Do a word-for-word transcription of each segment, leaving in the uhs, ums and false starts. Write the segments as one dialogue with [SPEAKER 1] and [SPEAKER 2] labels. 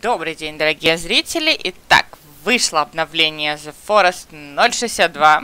[SPEAKER 1] Добрый день, дорогие зрители. Итак, вышло обновление The Forest ноль шестьдесят два.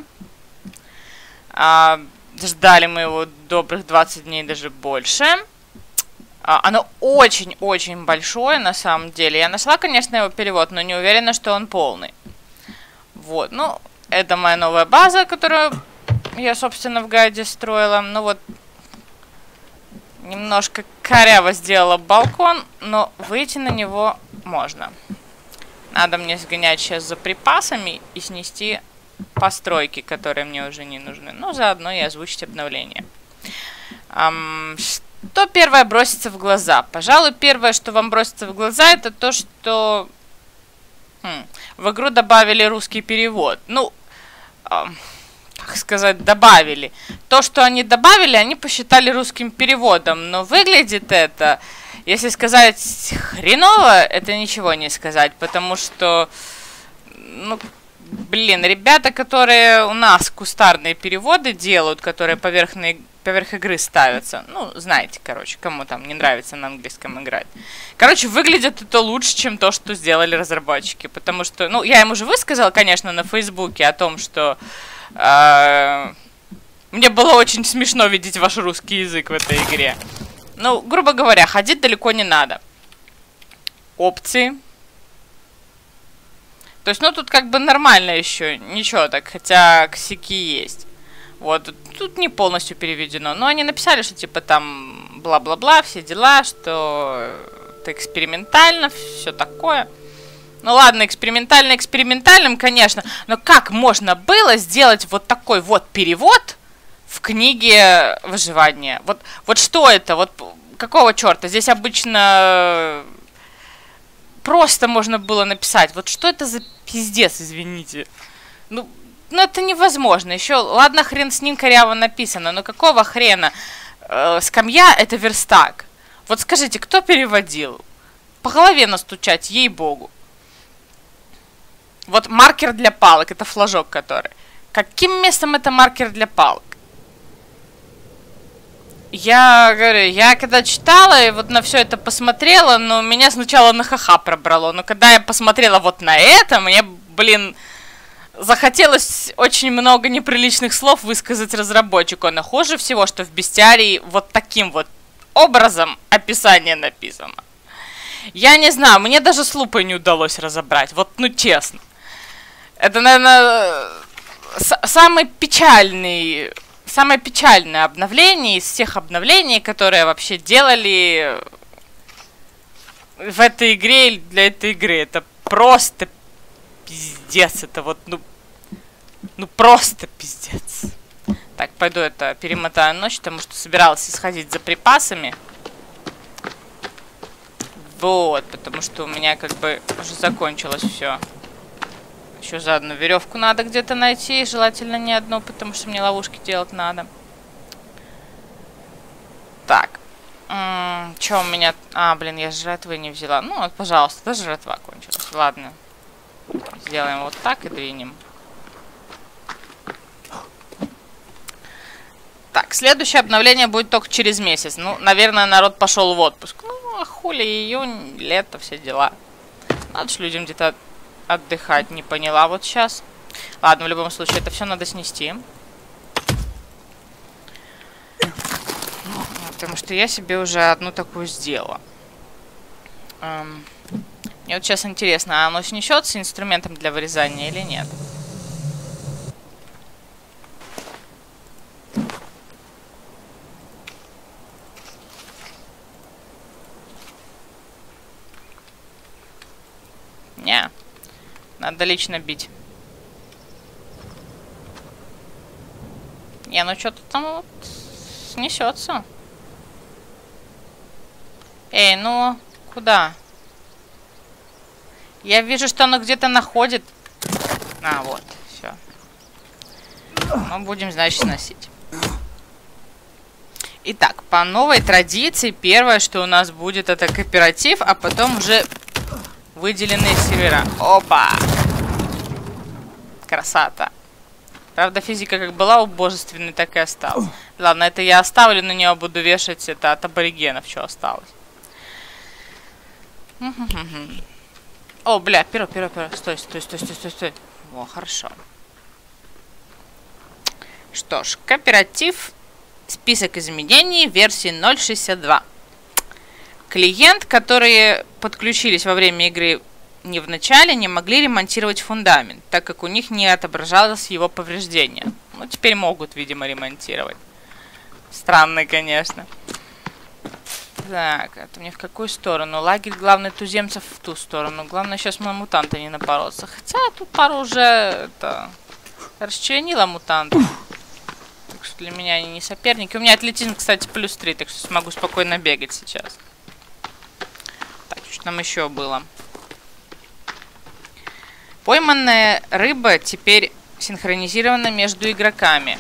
[SPEAKER 1] А, ждали мы его добрых двадцать дней, даже больше. А, оно очень-очень большое, на самом деле. Я нашла, конечно, его перевод, но не уверена, что он полный. Вот, ну, это моя новая база, которую я, собственно, в гайде строила. Ну вот, немножко коряво сделала балкон, но выйти на него можно. Надо мне сгонять сейчас за припасами и снести постройки, которые мне уже не нужны. Ну, заодно и озвучить обновление. Эм, что первое бросится в глаза? Пожалуй, первое, что вам бросится в глаза, это то, что хм, в игру добавили русский перевод. Ну, эм, как сказать, добавили. То, что они добавили, они посчитали русским переводом. Но выглядит это, если сказать хреново, это ничего не сказать. Потому что, ну, блин, ребята, которые у нас кустарные переводы делают, которые поверх, поверх игры ставятся. Ну, знаете, короче, кому там не нравится на английском играть. Короче, выглядит это лучше, чем то, что сделали разработчики. Потому что, ну, я им уже высказала, конечно, на Фейсбуке о том, что Uh, мне было очень смешно видеть ваш русский язык в этой игре. Ну, грубо говоря, ходить далеко не надо. Опции. То есть, ну, тут как бы нормально еще. Ничего так, хотя косяки есть. Вот, тут не полностью переведено. Но они написали, что типа там бла-бла-бла, все дела, что это экспериментально, все такое. Ну ладно, экспериментально экспериментальным, конечно, но как можно было сделать вот такой вот перевод в книге выживания? Вот, вот что это? Вот какого черта? Здесь обычно просто можно было написать. Вот что это за пиздец, извините. Ну, ну это невозможно. Еще, ладно, хрен с ним коряво написано, но какого хрена? Э, скамья — это верстак. Вот скажите, кто переводил? По голове настучать, ей-богу. Вот маркер для палок, это флажок который. Каким местом это маркер для палок? Я говорю, я когда читала и вот на все это посмотрела, но меня сначала на ха-ха пробрало. Но когда я посмотрела вот на это, мне, блин, захотелось очень много неприличных слов высказать разработчику. Но хуже всего, что в бестиарии вот таким вот образом описание написано. Я не знаю, мне даже с лупой не удалось разобрать. Вот, ну честно. Это, наверное, самый печальный, самое печальное обновление из всех обновлений, которые вообще делали в этой игре или для этой игры. Это просто пиздец. Это вот, ну, ну просто пиздец. Так, пойду это перемотаю ночь, потому что собиралась сходить за припасами. Вот, потому что у меня как бы уже закончилось все. Еще заодно веревку надо где-то найти, желательно не одну, потому что мне ловушки делать надо. Так. Что у меня... А, блин, я жратвы не взяла. Ну, вот, пожалуйста, даже жратва кончилась. Ладно. Сделаем вот так и двинем. Так, следующее обновление будет только через месяц. Ну, наверное, народ пошел в отпуск. Ну, а хули, июнь, лето, все дела. Надо ж людям где-то отдыхать, не поняла вот сейчас. Ладно, в любом случае, это все надо снести. Потому что я себе уже одну такую сделала. Эм, мне вот сейчас интересно, а оно снесется инструментом для вырезания или нет? Не. Надо лично бить. Не, ну что-то там вот снесется. Эй, ну, куда? Я вижу, что оно где-то находит. А, вот, все. Мы будем, значит, сносить. Итак, по новой традиции, первое, что у нас будет, это кооператив, а потом уже выделенные сервера. Опа! Красота. Правда, физика как была убожественной, так и осталась. Ладно, это я оставлю, на нее буду вешать это от аборигенов, что осталось. О, бля, перо, перо, перо. Стой, стой, стой, стой, стой, стой. О, хорошо. Что ж, кооператив. Список изменений версии ноль шестьдесят два. Клиент, которые подключились во время игры не в начале, не могли ремонтировать фундамент, так как у них не отображалось его повреждение. Ну, теперь могут, видимо, ремонтировать. Странно, конечно. Так, это мне в какую сторону? Лагерь главный туземцев в ту сторону. Главное сейчас на мутанта не напороться. Хотя тут пару уже это расчленила мутантов. Так что для меня они не соперники. У меня атлетизм, кстати, плюс три, так что смогу спокойно бегать сейчас. Так, что там еще было? Пойманная рыба теперь синхронизирована между игроками.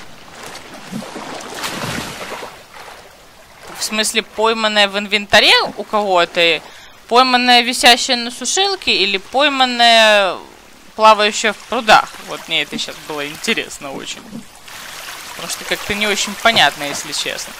[SPEAKER 1] В смысле, пойманная в инвентаре у кого-то, пойманная висящая на сушилке или пойманная плавающая в прудах. Вот мне это сейчас было интересно очень. Потому что как-то не очень понятно, если честно.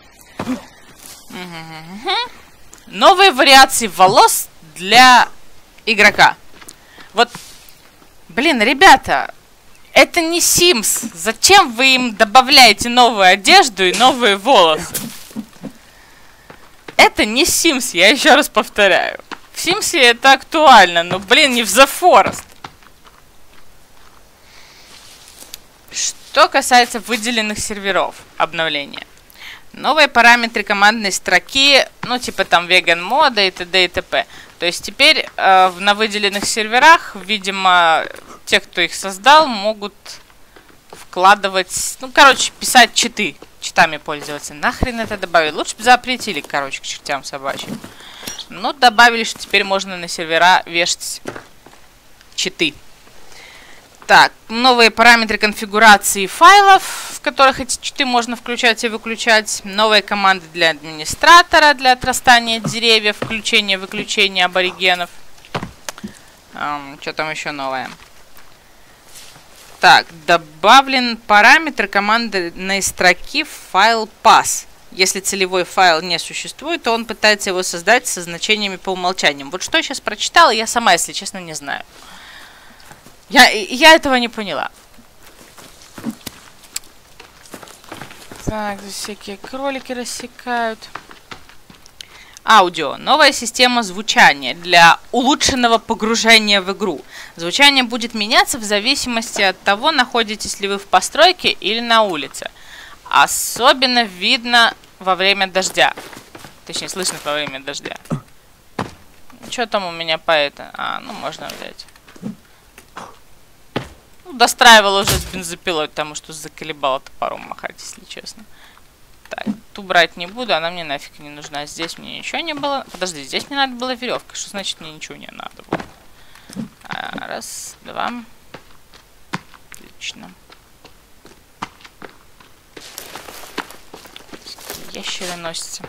[SPEAKER 1] Новые вариации волос для игрока. Вот, блин, ребята, это не Sims. Зачем вы им добавляете новую одежду и новые волосы? Это не Sims, я еще раз повторяю. В Sims это актуально, но, блин, не в The Forest. Что касается выделенных серверов обновления. Новые параметры командной строки, ну, типа там веган мода и т.д. и т.п. То есть теперь э, на выделенных серверах, видимо, те, кто их создал, могут вкладывать, ну, короче, писать читы. Читами пользоваться. Нахрен это добавили? Лучше бы запретили, короче, к чертям собачьим. Но добавили, что теперь можно на сервера вешать читы. Так, новые параметры конфигурации файлов, в которых эти читы можно включать и выключать. Новые команды для администратора, для отрастания деревьев, включения и выключения аборигенов. Эм, что там еще новое? Так, добавлен параметр командной строки в файл pass. Если целевой файл не существует, то он пытается его создать со значениями по умолчанию. Вот что я сейчас прочитала, я сама, если честно, не знаю. Я, я этого не поняла. Так, здесь всякие кролики рассекают. Аудио. Новая система звучания для улучшенного погружения в игру. Звучание будет меняться в зависимости от того, находитесь ли вы в постройке или на улице. Особенно видно во время дождя. Точнее, слышно во время дождя. Что там у меня по это? А, ну можно взять. Ну, достраивал уже с бензопилой, потому что заколебала топором махать, если честно. Так, ту брать не буду, она мне нафиг не нужна. Здесь мне ничего не было. Подожди, здесь мне надо было веревка. Что значит мне ничего не надо было? А, раз, два. Отлично. Ящеры носятся.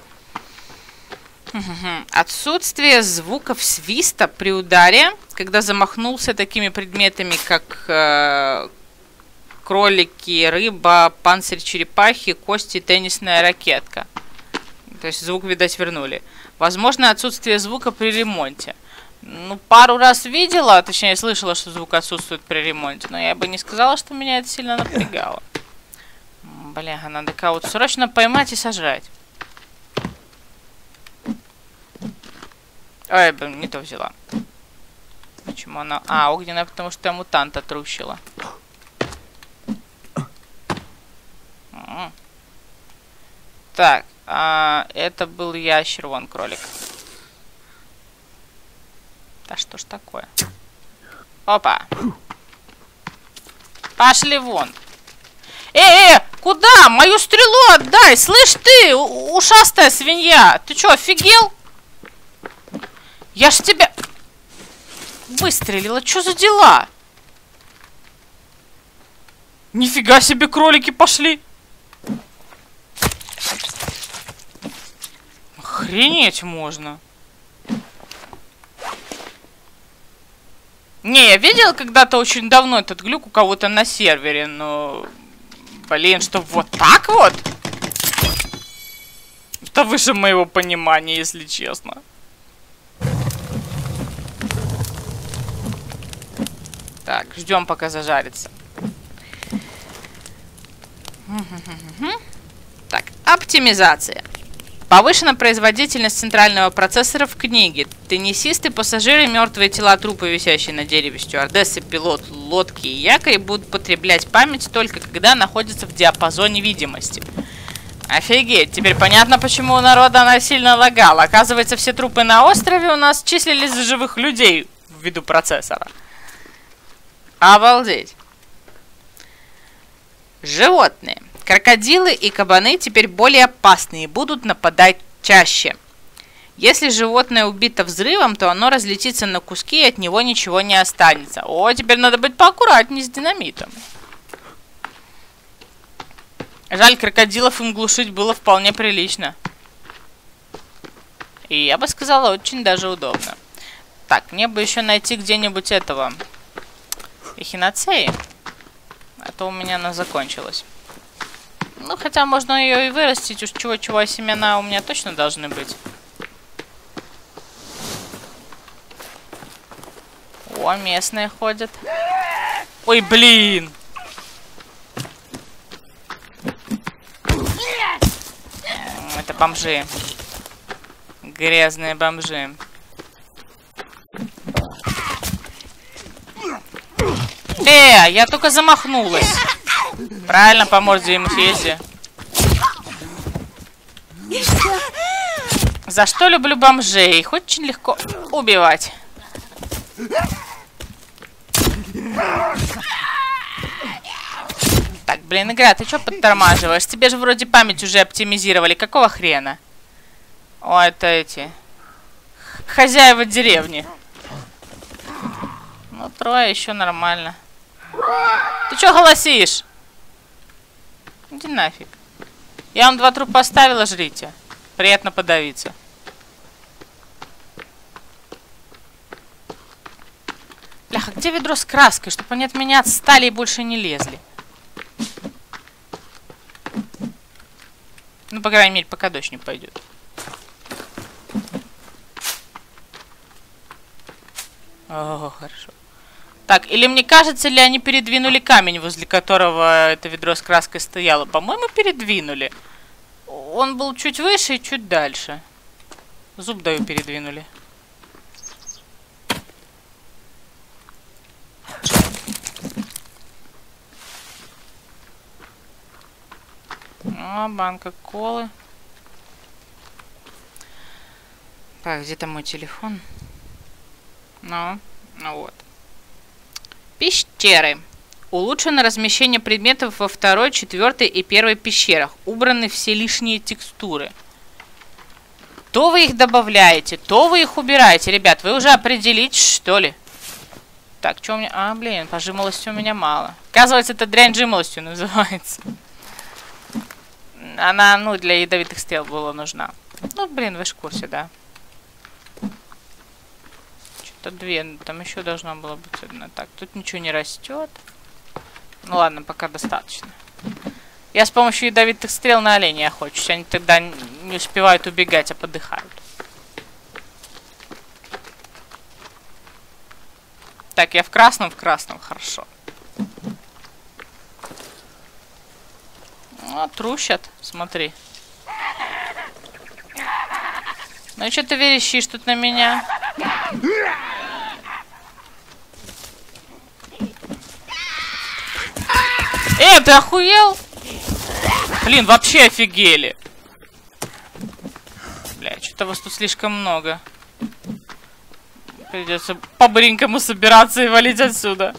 [SPEAKER 1] Отсутствие звуков свиста при ударе, когда замахнулся такими предметами, как э, кролики, рыба, панцирь черепахи, кости, теннисная ракетка. То есть звук, видать, вернули. Возможно, отсутствие звука при ремонте. Ну, пару раз видела, точнее, слышала, что звук отсутствует при ремонте, но я бы не сказала, что меня это сильно напрягало. Бля, надо кого-то срочно поймать и сожрать. Ой, блин, не то взяла. Почему она... А, огненная, потому что я мутанта трущила. М-м. Так, а, это был ящер, вон кролик. Да что ж такое? Опа. Пошли вон. Эй, эй, куда? Мою стрелу отдай! Слышь ты, ушастая свинья! Ты чё, офигел? Я ж тебя выстрелила. Чё за дела? Нифига себе, кролики пошли. Охренеть можно. Не, я видел когда-то очень давно этот глюк у кого-то на сервере, но... Блин, что вот так вот? Это выше моего понимания, если честно. Так, ждем, пока зажарится. Так, оптимизация. Повышена производительность центрального процессора в книге. Теннисисты, пассажиры, мертвые тела, трупы, висящие на дереве, стюардессы, пилот, лодки и якорь будут потреблять память только когда находятся в диапазоне видимости. Офигеть, теперь понятно, почему у народа она сильно лагала. Оказывается, все трупы на острове у нас числились за живых людей ввиду процессора. Обалдеть. Животные. Крокодилы и кабаны теперь более опасные и будут нападать чаще. Если животное убито взрывом, то оно разлетится на куски и от него ничего не останется. О, теперь надо быть поаккуратнее с динамитом. Жаль, крокодилов им глушить было вполне прилично. И я бы сказала, очень даже удобно. Так, мне бы еще найти где-нибудь этого эхиноцеи. А то у меня она закончилась. Ну, хотя можно ее и вырастить. Уж чего-чего, семена у меня точно должны быть. О, местные ходят. Ой, блин! Это бомжи. Грязные бомжи. Э, я только замахнулась. Правильно, по морде ему съезди. За что люблю бомжей? Их очень легко убивать. Так, блин, игра, ты что подтормаживаешь? Тебе же вроде память уже оптимизировали. Какого хрена? О, это эти... хозяева деревни. Ну, трое еще нормально. Ты что голосишь? Иди нафиг. Я вам два трупа оставила, жрите. Приятно подавиться. Бляха, где ведро с краской, чтобы они от меня отстали и больше не лезли? Ну, по крайней мере, пока дождь не пойдет. О, хорошо. Так, или мне кажется, ли они передвинули камень, возле которого это ведро с краской стояло? По-моему, передвинули. Он был чуть выше и чуть дальше. Зуб даю, передвинули. О, банка колы. Так, где там мой телефон? Ну, ну вот. Пещеры. Улучшено размещение предметов во второй, четвертой и первой пещерах. Убраны все лишние текстуры. То вы их добавляете, то вы их убираете. Ребят, вы уже определитесь, что ли? Так, что у меня... А, блин, по жимолости у меня мало. Оказывается, это дрянь жимолостью называется. Она, ну, для ядовитых стрел была нужна. Ну, блин, вы ж в курсе, да. Что-то две, там еще должно было быть одна. Так, тут ничего не растет. Ну ладно, пока достаточно. Я с помощью ядовитых стрел на оленей охочусь. Они тогда не успевают убегать, а подыхают. Так, я в красном, в красном, хорошо. Ну, трущат, смотри. Ну и что ты верещишь тут на меня? Э, ты охуел? Блин, вообще офигели. Бля, что-то вас тут слишком много. Придется по-быренькому собираться и валить отсюда.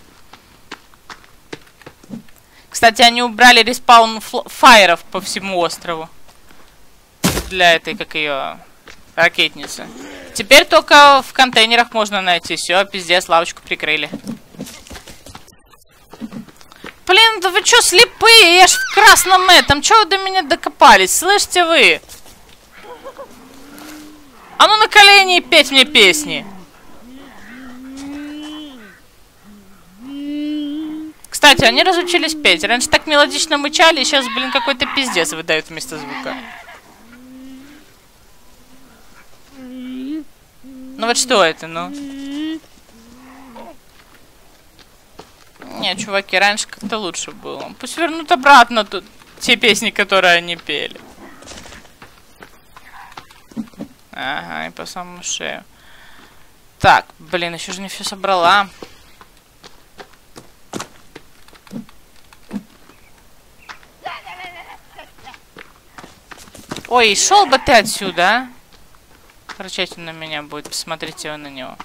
[SPEAKER 1] Кстати, они убрали респаун фаеров по всему острову. Для этой, как ее, ракетницы. Теперь только в контейнерах можно найти. Все, пиздец, лавочку прикрыли. Блин, да вы что, слепые? Я ж в красном этом. Чего вы до меня докопались? Слышите вы? А ну на колени и петь мне песни. Кстати, они разучились петь. Раньше так мелодично мычали, и сейчас, блин, какой-то пиздец выдают вместо звука. Ну вот что это, ну? Не, чуваки, раньше как-то лучше было. Пусть вернут обратно тут те песни, которые они пели. Ага, и по самому шею. Так, блин, еще же не все собрала. Ой, шел бы ты отсюда, а? Рычать он на меня будет, посмотрите вы на него.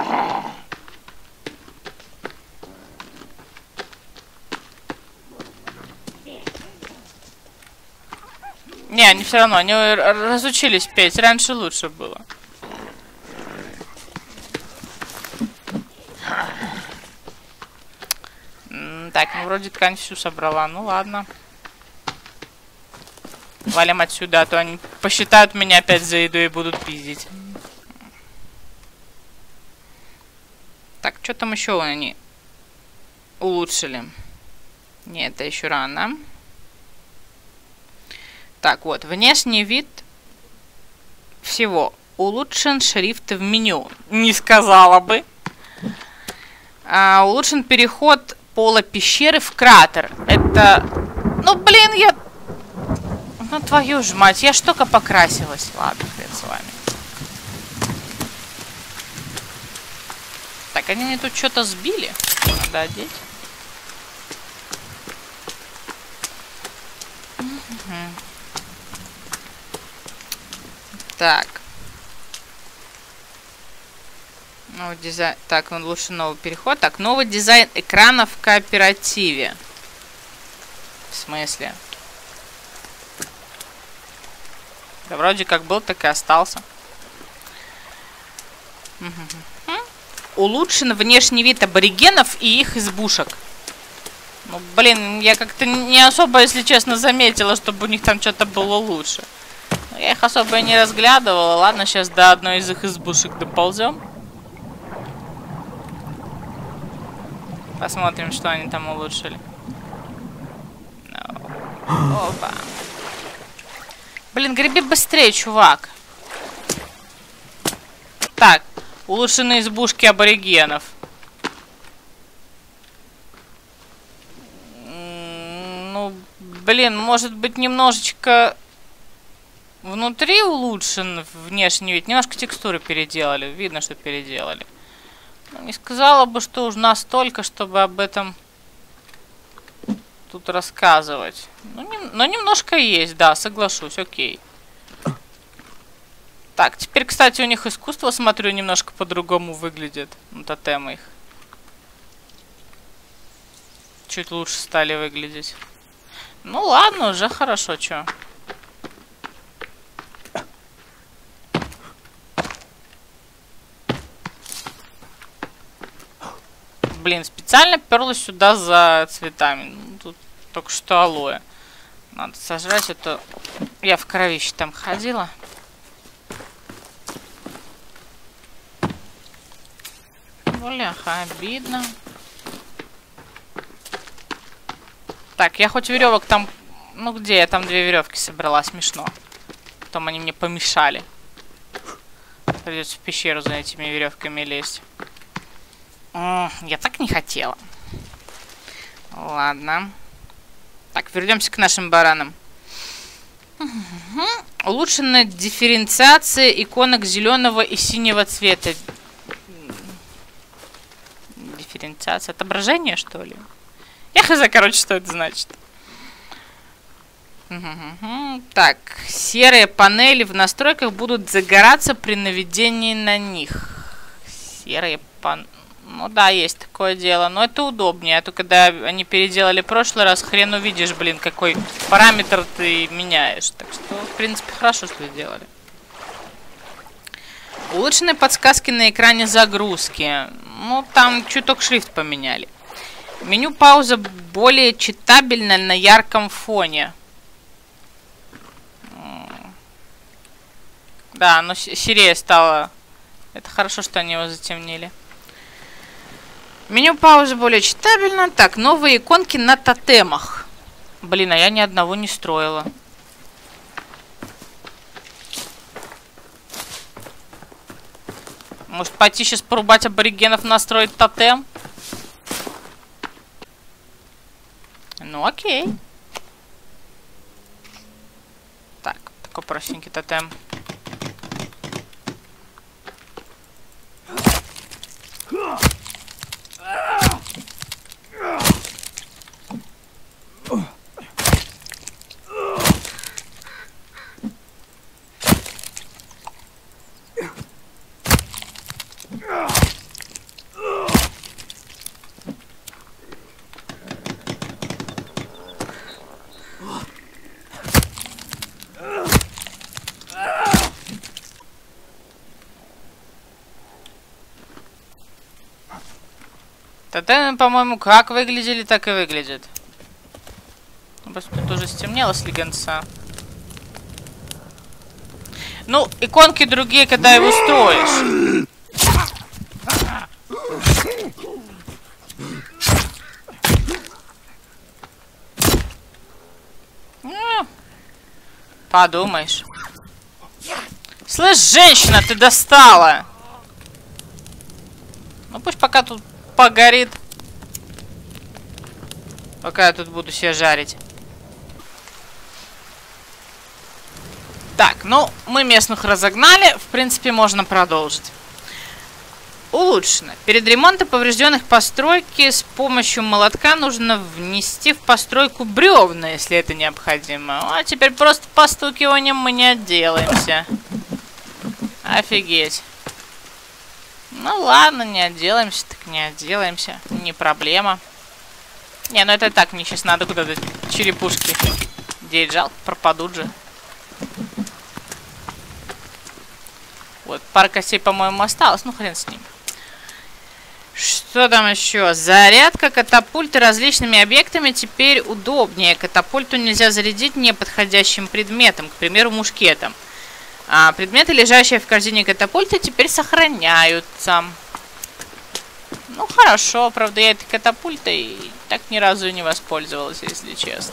[SPEAKER 1] Не, они все равно, они разучились петь, раньше лучше было. Так, ну вроде ткань всю собрала, ну ладно. Валим отсюда, а то они посчитают меня опять за еду и будут пиздить. Так, что там еще они улучшили? Нет, это еще рано. Так, вот, внешний вид всего. Улучшен шрифт в меню. Не сказала бы. А, улучшен переход пола пещеры в кратер. Это... Ну, блин, я... Ну, твою ж мать, я ж только покрасилась. Ладно, хрен с вами. Так, они мне тут что-то сбили. Надо одеть. Угу. Так. Новый дизайн. Так, он лучше новый переход. Так, новый дизайн экрана в кооперативе. В смысле? Да вроде как был, так и остался. Угу. Улучшен внешний вид аборигенов и их избушек. Ну, блин, я как-то не особо, если честно, заметила, чтобы у них там что-то было лучше. Но я их особо и не разглядывала. Ладно, сейчас до одной из их избушек доползем. Посмотрим, что они там улучшили. No. Опа. Блин, греби быстрее, чувак. Так, улучшенные избушки аборигенов. Ну, блин, может быть, немножечко внутри улучшен внешний вид. Немножко текстуры переделали. Видно, что переделали. Но не сказала бы, что уж настолько, чтобы об этом тут рассказывать. Ну, не, но немножко есть, да, соглашусь, окей. Так, теперь, кстати, у них искусство, смотрю, немножко по-другому выглядит. Ну, тотемы их. Чуть лучше стали выглядеть. Ну, ладно, уже хорошо, чё. Блин, специально перлась сюда за цветами. Ну, тут только что алоэ. Надо сожрать, это я в кровище там ходила. Бляха, обидно. Так, я хоть веревок там... Ну где я там две веревки собрала, смешно. Потом они мне помешали. Придется в пещеру за этими веревками лезть. Я так не хотела. Ладно. Так, вернемся к нашим баранам. Угу. Улучшенная дифференциация иконок зеленого и синего цвета. Дифференциация. Отображение, что ли? Я хз, короче, что это значит. Угу. Так, серые панели в настройках будут загораться при наведении на них. Серые панели. Ну да, есть такое дело, но это удобнее. А то когда они переделали в прошлый раз, хрен увидишь, блин, какой параметр ты меняешь. Так что, в принципе, хорошо, что сделали. Улучшенные подсказки на экране загрузки. Ну, там чуток шрифт поменяли. Меню пауза более читабельно на ярком фоне. Да, оно серее стало. Это хорошо, что они его затемнили. Меню паузы более читабельно. Так, новые иконки на тотемах. Блин, а я ни одного не строила. Может пойти сейчас порубать аборигенов, настроить тотем? Ну окей. Так, такой простенький тотем. Тотемы, по-моему, как выглядели, так и выглядят. Просто тут уже стемнело с легенца. Ну, иконки другие, когда его строишь. Ну, подумаешь. Слышь, женщина, ты достала! Ну пусть пока тут погорит. Пока я тут буду себя жарить. Так, ну, мы местных разогнали. В принципе, можно продолжить. Улучшено. Перед ремонтом поврежденных постройки с помощью молотка нужно внести в постройку бревна, если это необходимо. А теперь просто постукиванием мы не отделаемся. Офигеть. Ну ладно, не отделаемся, так не отделаемся. Не проблема. Не, ну это так, мне сейчас надо куда-то черепушки. Деть жалко, пропадут же. Вот, пара костей, по-моему, осталось. Ну, хрен с ним. Что там еще? Зарядка катапульты различными объектами теперь удобнее. Катапульту нельзя зарядить неподходящим предметом, к примеру, мушкетом. А предметы, лежащие в корзине катапульты, теперь сохраняются. Ну, хорошо. Правда, я этой катапультой так ни разу и не воспользовалась, если честно.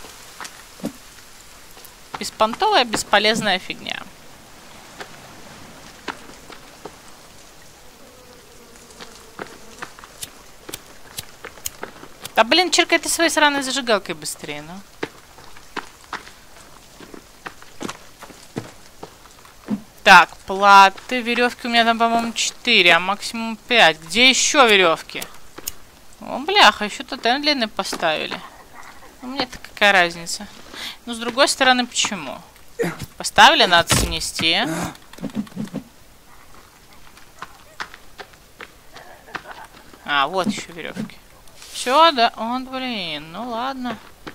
[SPEAKER 1] Беспонтовая, бесполезная фигня. Да блин, черкай ты своей сраной зажигалкой быстрее, ну. Так, платы, веревки у меня там, по-моему, четыре, а максимум пять. Где еще веревки? О, бляха, еще тотем длинный поставили. Ну, мне-то какая разница? Ну, с другой стороны, почему? Поставили, надо снести. А, вот еще веревки. Все, да? Вот, блин, ну ладно.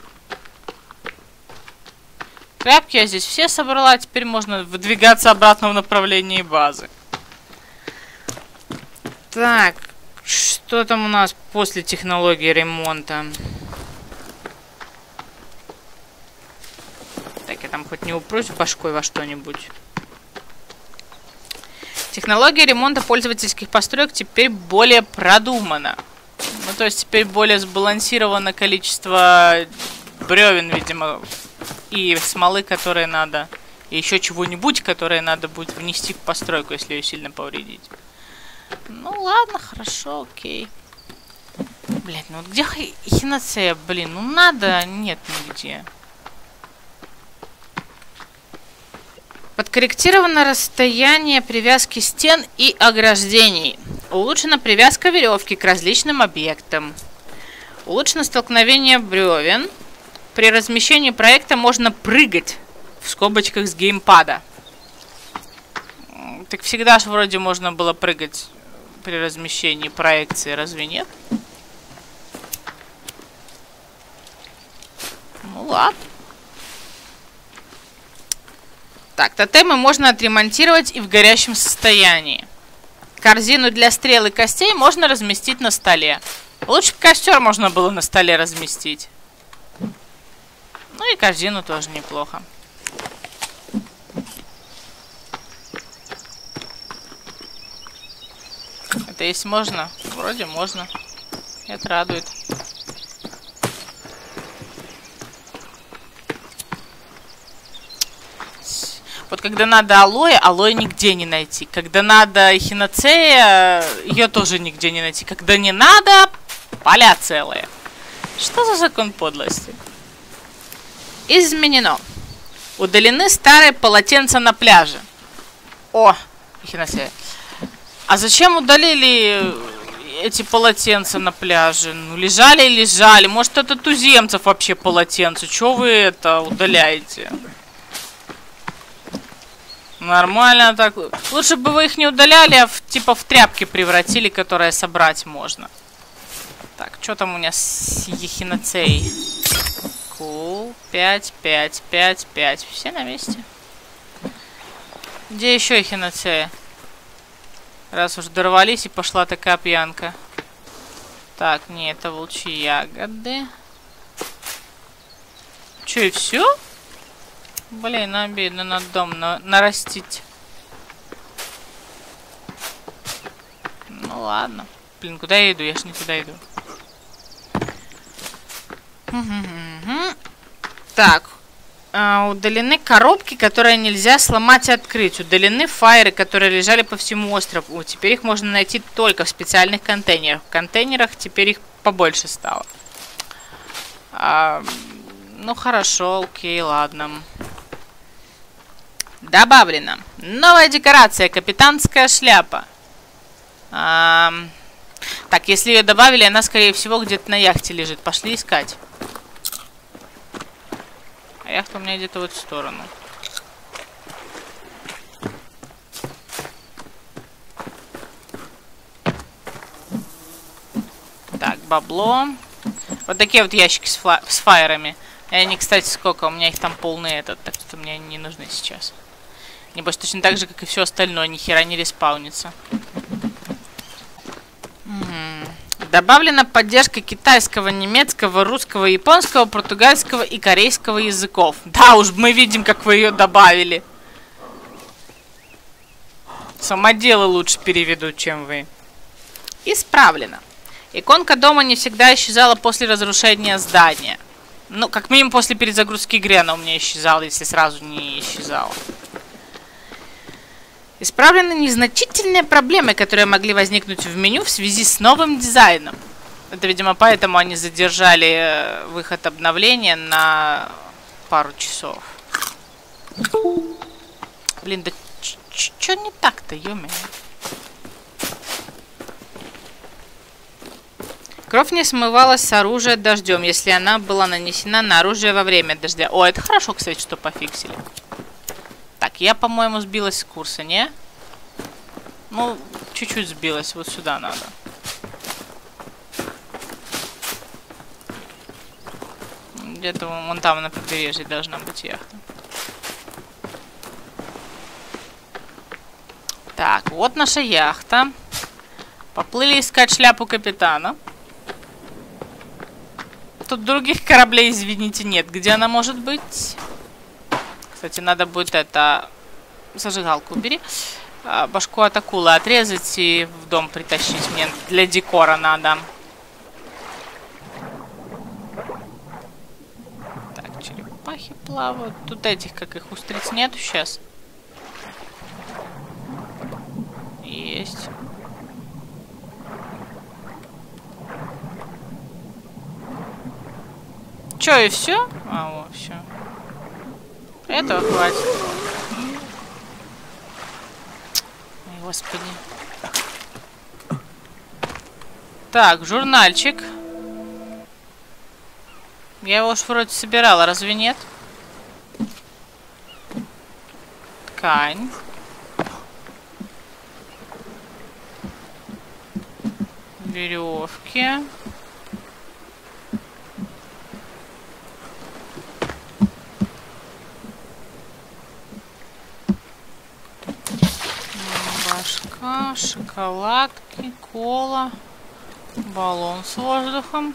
[SPEAKER 1] Тряпки я здесь все собрала, теперь можно выдвигаться обратно в направлении базы. Так, что там у нас после технологии ремонта? Так, я там хоть не упрусь башкой во что-нибудь. Технология ремонта пользовательских построек теперь более продумана. Ну, то есть теперь более сбалансировано количество бревен, видимо, и смолы, которые надо, и еще чего-нибудь, которое надо будет внести в постройку, если ее сильно повредить. Ну, ладно, хорошо, окей. Блять, ну вот где хиноцея, блин, ну надо, нет нигде. Подкорректировано расстояние привязки стен и ограждений. Улучшена привязка веревки к различным объектам. Улучшено столкновение бревен. При размещении проекта можно прыгать в скобочках с геймпада. Так всегда же вроде можно было прыгать при размещении проекции, разве нет? Ну ладно. Так, тотемы можно отремонтировать и в горящем состоянии. Корзину для стрел и костей можно разместить на столе. Лучше бы костер можно было на столе разместить. Ну и корзину тоже неплохо. Это есть можно? Вроде можно. Это радует. Вот когда надо алоэ, алоэ нигде не найти. Когда надо хиноцея, ее тоже нигде не найти. Когда не надо, поля целые. Что за закон подлости? Изменено. Удалены старые полотенца на пляже. О, хиносея. А зачем удалили эти полотенца на пляже? Ну, лежали и лежали. Может, это туземцев вообще полотенца. Чего вы это удаляете? Нормально так. Лучше бы вы их не удаляли, а в, типа в тряпки превратили, которые собрать можно. Так, что там у меня с ехиноцеей? Кул. пять, пять, пять, пять. Все на месте. Где еще ехиноцея? Раз уж дорвались и пошла такая пьянка. Так, не, это волчьи ягоды. Че, и все? Блин, обидно, надо дом на нарастить. Ну ладно. Блин, куда я иду? Я ж не туда иду. Так. Uh, удалены коробки, которые нельзя сломать и открыть. Удалены фаеры, которые лежали по всему острову. Теперь их можно найти только в специальных контейнерах. В контейнерах теперь их побольше стало. Uh, ну хорошо, окей, ладно. Добавлено. Новая декорация. Капитанская шляпа. Uh, так, если ее добавили, она, скорее всего, где-то на яхте лежит. Пошли искать. А яхта у меня где-то в эту сторону. Так, бабло. Вот такие вот ящики с, фла с фаерами. И они, кстати, сколько? У меня их там полный этот. Так что мне они не нужны сейчас. Небось, точно так же, как и все остальное. Ни хера не респаунится. Угу. Добавлена поддержка китайского, немецкого, русского, японского, португальского и корейского языков. Да уж, мы видим, как вы ее добавили. Самоделы лучше переведут, чем вы. Исправлено. Иконка дома не всегда исчезала после разрушения здания. Ну, как минимум после перезагрузки игры она у меня исчезала, если сразу не исчезала. Исправлены незначительные проблемы, которые могли возникнуть в меню в связи с новым дизайном. Это, видимо, поэтому они задержали выход обновления на пару часов. Блин, да что не так-то, ё-моё? Кровь не смывалась с оружия дождем, если она была нанесена на оружие во время дождя. О, это хорошо, кстати, что пофиксили. Так, я, по-моему, сбилась с курса, не? Ну, чуть-чуть сбилась. Вот сюда надо. Где-то вон там на побережье должна быть яхта. Так, вот наша яхта. Поплыли искать шляпу капитана. Тут других кораблей, извините, нет. Где она может быть? Кстати, надо будет это... Зажигалку убери. А, башку от акулы отрезать и в дом притащить. Мне для декора надо. Так, черепахи плавают. Тут этих, как их, устриц нету сейчас. Есть. Чё, и все? А, вот, все. Этого хватит. Ой, господи. Так, журнальчик. Я его уж вроде собирала, разве нет? Ткань. Веревки. Башка, шоколадки, кола, баллон с воздухом.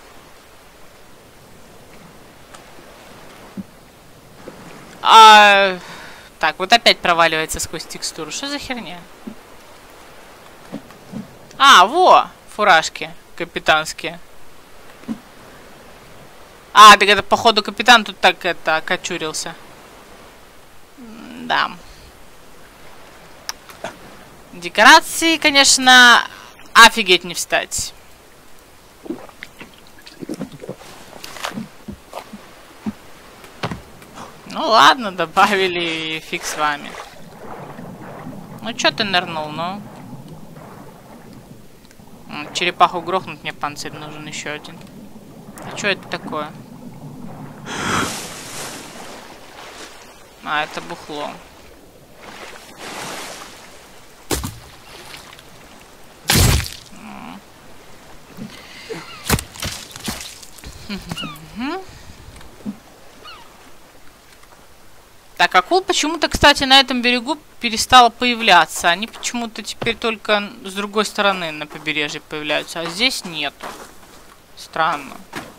[SPEAKER 1] А, так, вот опять проваливается сквозь текстуру. Что за херня? А, во! Фуражки капитанские. А, так это, походу, капитан тут так это окочурился. Да. Декорации, конечно, офигеть не встать. Ну ладно, добавили, и фиг с вами. Ну чё ты нырнул, ну? Черепаху грохнуть, мне панцирь нужен еще один. А что это такое? А, это бухло. Так, акул почему-то, кстати, на этом берегу перестало появляться. Они почему-то теперь только с другой стороны на побережье появляются, а здесь нету. Странно.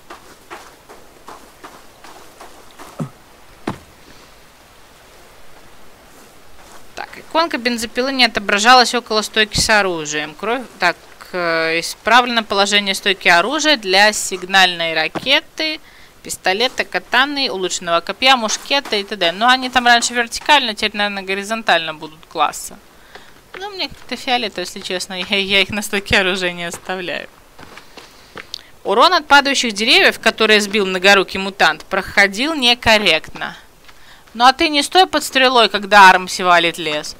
[SPEAKER 1] Так, иконка бензопилы не отображалась около стойки с оружием. Кровь... Так, э, исправлено положение стойки оружия для сигнальной ракеты, пистолета, катаны, улучшенного копья, мушкета и т.д. Но они там раньше вертикально, теперь, наверное, горизонтально будут класса. Ну, мне как-то фиолетово, если честно. Я, я их на стойке оружия не оставляю. Урон от падающих деревьев, которые сбил многорукий мутант, проходил некорректно. Ну, а ты не стой под стрелой, когда Армси валит лес.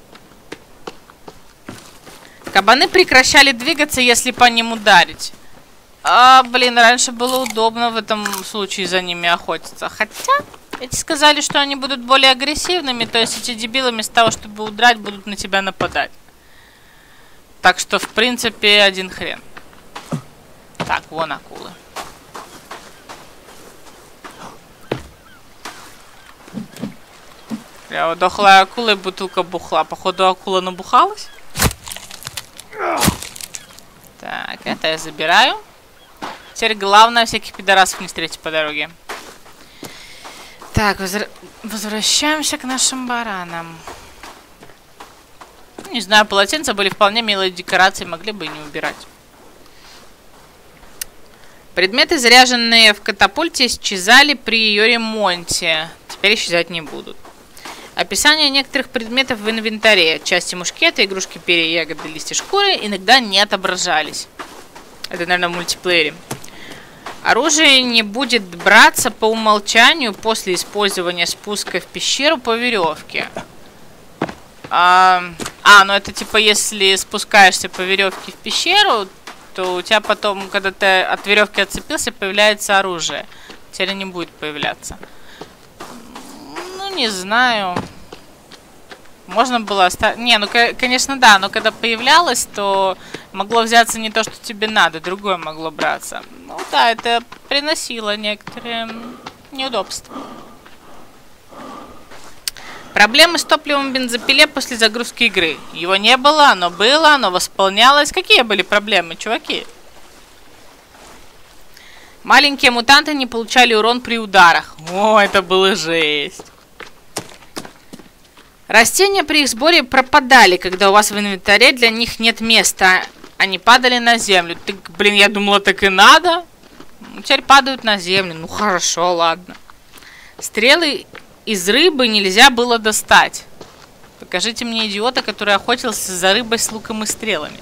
[SPEAKER 1] Кабаны прекращали двигаться, если по ним ударить. А, блин, раньше было удобно в этом случае за ними охотиться. Хотя, эти сказали, что они будут более агрессивными, то есть эти дебилы вместо того, чтобы удрать, будут на тебя нападать. Так что, в принципе, один хрен. Так, вон акулы. Я вот дохлая акула и бутылка бухла. Походу, акула набухалась. Так, это я забираю. Теперь главное всяких пидорасов не встретить по дороге. Так, возра... возвращаемся к нашим баранам. Не знаю, полотенца были вполне милые декорации, могли бы и не убирать. Предметы, заряженные в катапульте, исчезали при ее ремонте. Теперь исчезать не будут. Описание некоторых предметов в инвентаре. Части мушкета, игрушки, перья, ягоды, листья, шкуры иногда не отображались. Это, наверное, в мультиплеере. Оружие не будет браться по умолчанию после использования спуска в пещеру по веревке. А, а, ну это типа если спускаешься по веревке в пещеру, то у тебя потом, когда ты от веревки отцепился, появляется оружие. Теперь не будет появляться. Ну, не знаю. Можно было оставить... Не, ну, конечно, да, но когда появлялось, то могло взяться не то, что тебе надо, другое могло браться. Ну да, это приносило некоторые неудобства. Проблемы с топливом в бензопиле после загрузки игры. Его не было, оно было, оно восполнялось. Какие были проблемы, чуваки? Маленькие мутанты не получали урон при ударах. О, это было жесть. Растения при их сборе пропадали, когда у вас в инвентаре для них нет места. Они падали на землю. Ты, блин, я думала, так и надо. Теперь падают на землю. Ну хорошо, ладно. Стрелы из рыбы нельзя было достать. Покажите мне идиота, который охотился за рыбой с луком и стрелами.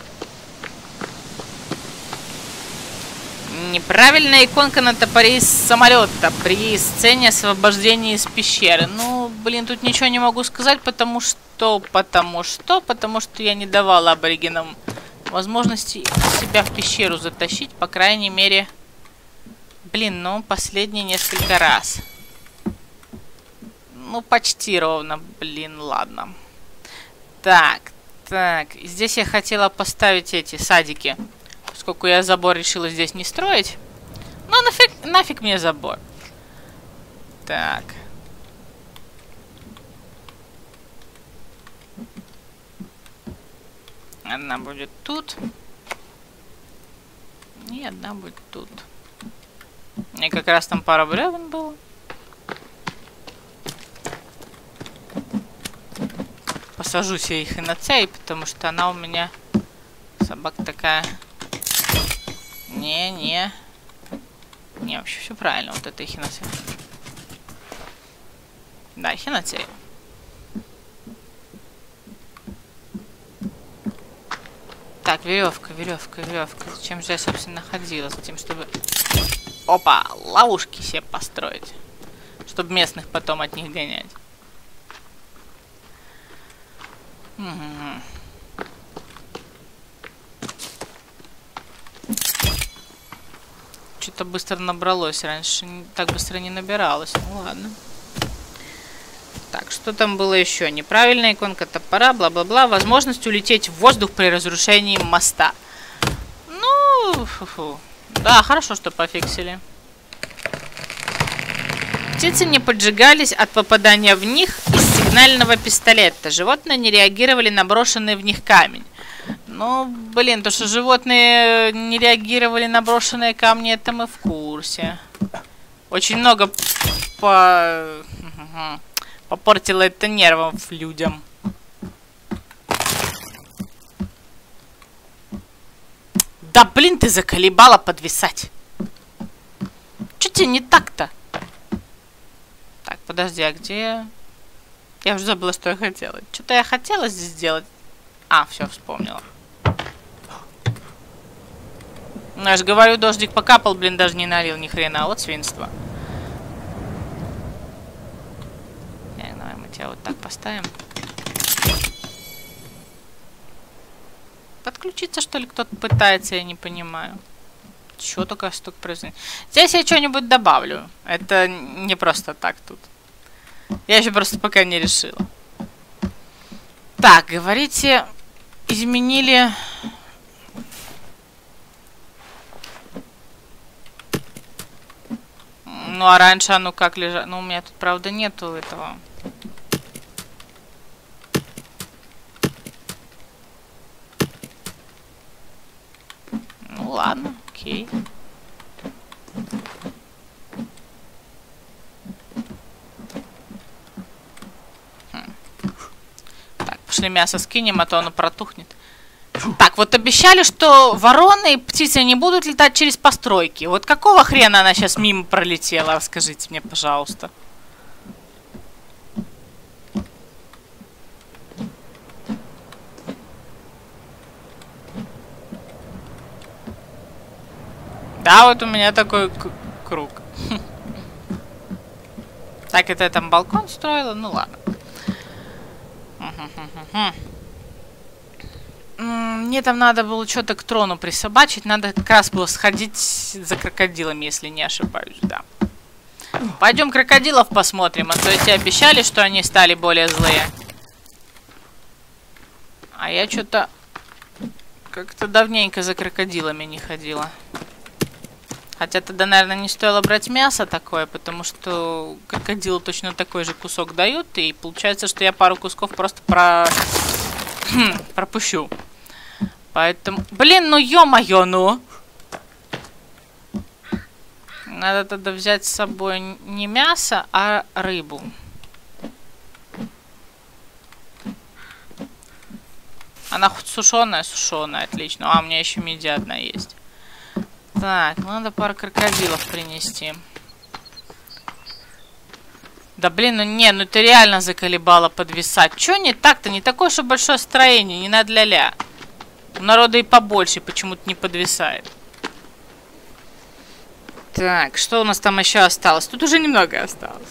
[SPEAKER 1] Неправильная иконка на топоре из самолета при сцене освобождения из пещеры. Ну, блин, тут ничего не могу сказать, потому что... Потому что... Потому что я не давала аборигенам возможности себя в пещеру затащить, по крайней мере... Блин, ну, последние несколько раз. Ну, почти ровно. Блин, ладно. Так, так. Здесь я хотела поставить эти садики. Поскольку я забор решила здесь не строить. Ну, нафиг, нафиг мне забор. Так. Одна будет тут. И одна будет тут. Мне как раз там пара бревен было. Посажусь я их и на цей, потому что она у меня собака такая. Не, не. Не, вообще все правильно. Вот это эхиноцея. Да, эхиноцея. Так, веревка, веревка, веревка. Зачем же я, собственно, ходила? Затем, чтобы... Опа! Ловушки себе построить. Чтобы местных потом от них гонять. Угу. Что-то быстро набралось. Раньше так быстро не набиралось. Ну ладно. Так, что там было еще? Неправильная иконка топора, бла-бла-бла. Возможность улететь в воздух при разрушении моста. Ну, фу-фу. Да, хорошо, что пофиксили. Птицы не поджигались от попадания в них из сигнального пистолета. Животные не реагировали на брошенный в них камень. Ну, блин, то, что животные не реагировали на брошенные камни, это мы в курсе. Очень много по... попортило это нервов людям. Да, блин, ты заколебала подвисать. Чё тебе не так-то? Так, подожди, а где... Я уже забыла, что я хотела. Что-то я хотела здесь сделать. А, все, вспомнила. Ну, я же говорю, дождик покапал, блин, даже не налил ни хрена. Вот свинство. Так, давай мы тебя вот так поставим. Подключиться, что ли, кто-то пытается, я не понимаю. Чё только столько происходит. Здесь я что-нибудь добавлю. Это не просто так тут. Я еще просто пока не решила. Так, говорите, изменили... Ну, а раньше оно как лежало? Ну, у меня тут, правда, нету этого... Ну, ладно, окей. Хм. Так, пошли мясо скинем, а то оно протухнет. Так, вот обещали, что вороны и птицы не будут летать через постройки. Вот какого хрена она сейчас мимо пролетела? Расскажите мне, пожалуйста. Да, вот у меня такой круг. Так, это я там балкон строила? Ну ладно. Мне там надо было что-то к трону присобачить. Надо как раз было сходить за крокодилами, если не ошибаюсь, да. Пойдем крокодилов посмотрим. А то эти обещали, что они стали более злые. А я что-то как-то давненько за крокодилами не ходила. Хотя тогда, наверное, не стоило брать мясо такое, потому что крокодилу точно такой же кусок дают. И получается, что я пару кусков просто про... пропущу. Поэтому... Блин, ну ё-моё, ну! Надо тогда взять с собой не мясо, а рыбу. Она хоть сушеная, сушеная, отлично. А, у меня еще мидия одна есть. Так, надо пару крокодилов принести. Да блин, ну не, ну ты реально заколебала подвисать. Чё не так-то? Не такое уж и большое строение, не надо ля-ля. У народа и побольше почему-то не подвисает. Так, что у нас там еще осталось? Тут уже немного осталось.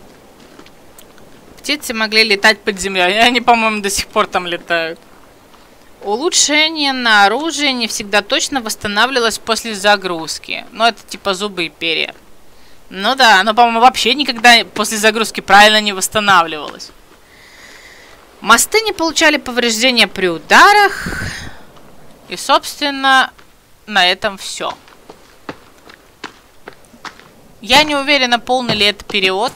[SPEAKER 1] Птицы могли летать под землей. И они, по-моему, до сих пор там летают. Улучшение на оружие не всегда точно восстанавливалось после загрузки. Ну, это типа зубы и перья. Ну да, оно, по-моему, вообще никогда после загрузки правильно не восстанавливалось. Мосты не получали повреждения при ударах. И, собственно, на этом все. Я не уверена, полный ли это перевод.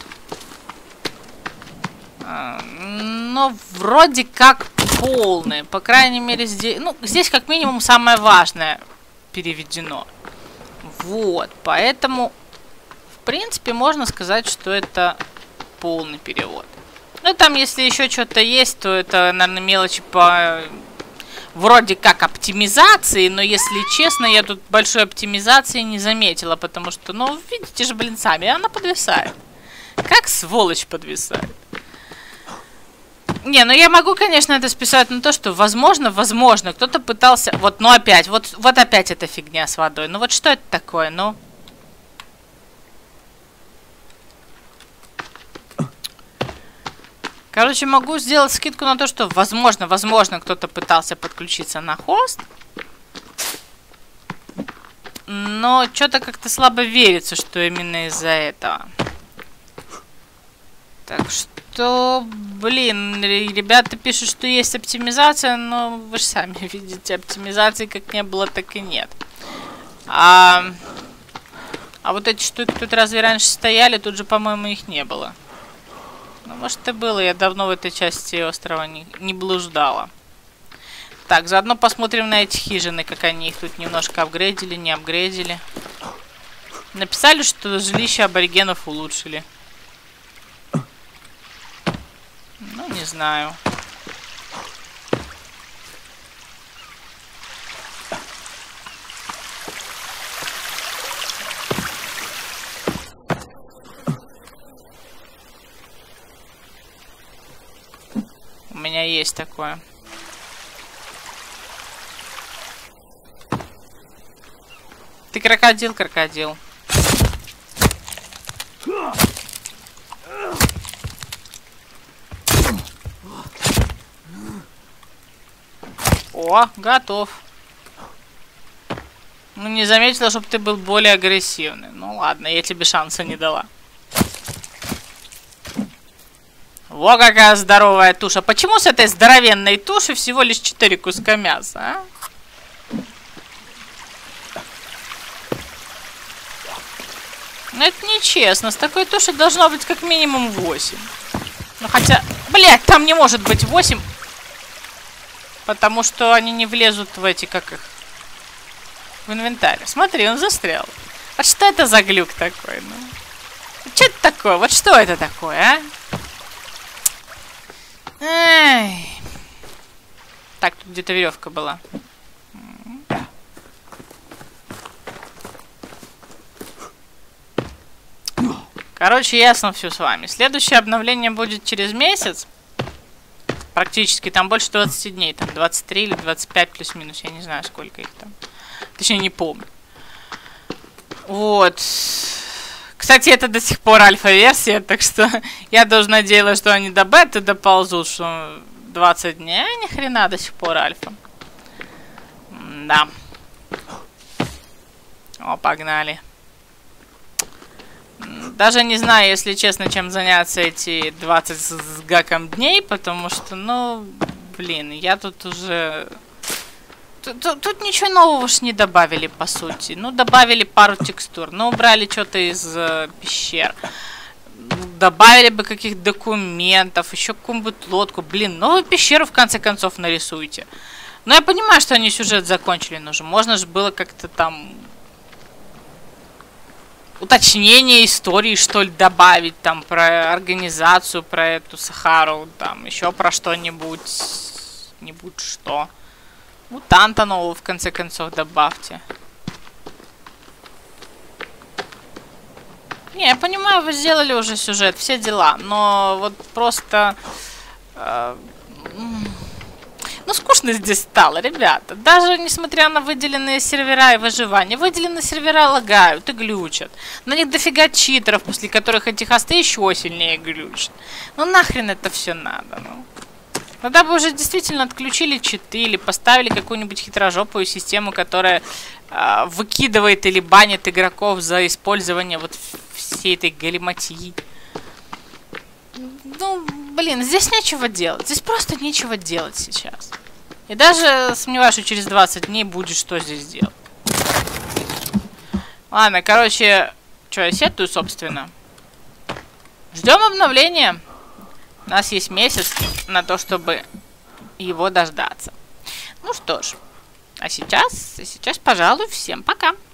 [SPEAKER 1] Но вроде как полный. По крайней мере, здесь... Ну, здесь как минимум самое важное переведено. Вот, поэтому... В принципе, можно сказать, что это полный перевод. Ну, там, если еще что-то есть, то это, наверное, мелочи по... Вроде как оптимизации, но, если честно, я тут большой оптимизации не заметила, потому что, ну, видите же, блин, сами, она подвисает. Как сволочь подвисает. Не, ну я могу, конечно, это списать на то, что, возможно, возможно, кто-то пытался... Вот, ну опять, вот, вот опять эта фигня с водой. Ну вот что это такое, ну... Короче, могу сделать скидку на то, что, возможно, возможно, кто-то пытался подключиться на хост. Но что-то как-то слабо верится, что именно из-за этого. Так что, блин, ребята пишут, что есть оптимизация, но вы же сами видите, оптимизации как не было, так и нет. А, а вот эти штуки тут разве раньше стояли? Тут же, по-моему, их не было. Ну, может, и было. Я давно в этой части острова не, не блуждала. Так, заодно посмотрим на эти хижины, как они их тут немножко апгрейдили, не апгрейдили. Написали, что жилища аборигенов улучшили. Ну, не знаю. У меня есть такое. Ты крокодил, крокодил. О, готов. Ну, не заметила, чтобы ты был более агрессивный. Ну, ладно, я тебе шанса не дала. Во, какая здоровая туша. Почему с этой здоровенной туши всего лишь четыре куска мяса, а? Ну, это нечестно. С такой тушей должно быть как минимум восемь. Ну, хотя... Блядь, там не может быть восемь. Потому что они не влезут в эти, как их... В инвентарь. Смотри, он застрял. Вот что это за глюк такой, ну? Что это такое? Вот что это такое, а? Эй. Так, тут где-то веревка была. Короче, ясно все с вами. Следующее обновление будет через месяц. Практически там больше двадцати дней. Там двадцать три или двадцать пять плюс-минус. Я не знаю, сколько их там. Точнее, не помню. Вот. Кстати, это до сих пор альфа-версия, так что я даже надеялась, что они до беты доползут, что двадцать дней. А ни хрена до сих пор альфа. Да. О, погнали. Даже не знаю, если честно, чем заняться эти двадцать с гаком дней, потому что, ну, блин, я тут уже... Тут, тут, тут ничего нового ж не добавили, по сути. Ну, добавили пару текстур, но убрали что-то из э, пещер. Добавили бы каких-то документов, еще какую-нибудь лодку. Блин, новую пещеру, в конце концов, нарисуйте. Но я понимаю, что они сюжет закончили, но же можно же было как-то там... уточнение истории, что ли, добавить, там, про организацию, про эту Сахару, там, еще про что-нибудь, нибудь что. Мутанта нового, в конце концов, добавьте. Не, я понимаю, вы сделали уже сюжет, все дела, но вот просто... Э, ну, скучно здесь стало, ребята. Даже несмотря на выделенные сервера и выживание, выделенные сервера лагают и глючат. На них дофига читеров, после которых эти хосты еще сильнее глючат. Ну, нахрен это все надо, ну. Тогда бы уже действительно отключили читы или поставили какую-нибудь хитрожопую систему, которая э, выкидывает или банит игроков за использование вот всей этой галиматьи. Ну, блин, здесь нечего делать. Здесь просто нечего делать сейчас. И даже сомневаюсь, что через двадцать дней будет что здесь делать. Ладно, короче, что, я сетую, собственно. Ждем обновления. У нас есть месяц на то, чтобы его дождаться. Ну что ж, а сейчас, сейчас, пожалуй, всем пока.